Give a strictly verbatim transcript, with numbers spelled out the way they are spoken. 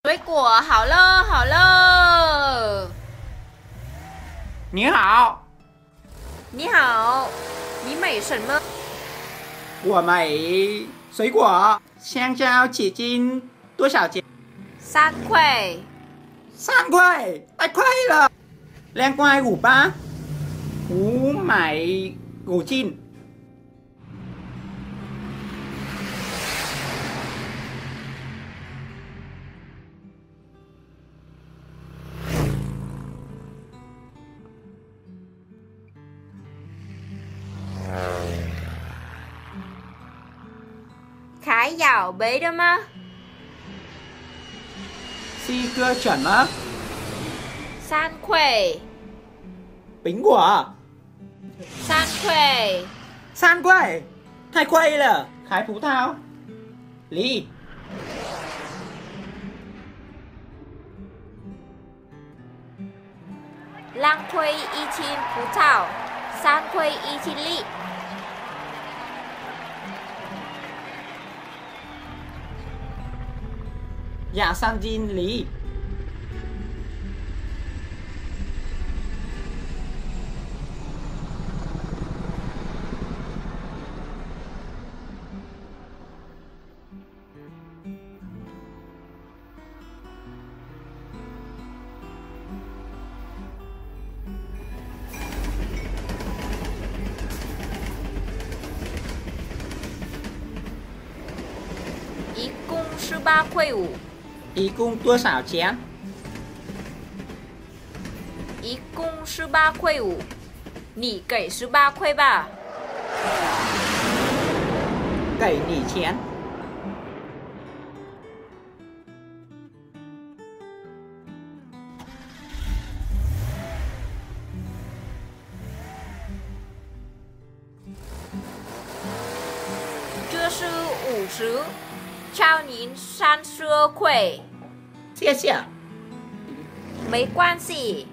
水果好了好了。 你好， 你好，你买什么？ 我买水果，香蕉几斤？多少钱？ 三块。 三块，太贵了。两块五八，五买五斤。 开咬杯的吗？ 是一个什么？ 三块。 苹果。 三块。 三块，太贵了。开葡萄。梨。 两块一斤葡萄，三块一斤梨。 廿三斤梨。 一共十八块五。 一共多少钱？ 一共十八块五，你给十八块吧。 给你钱。 这是五十，超您三十二块。 谢谢。 没关系。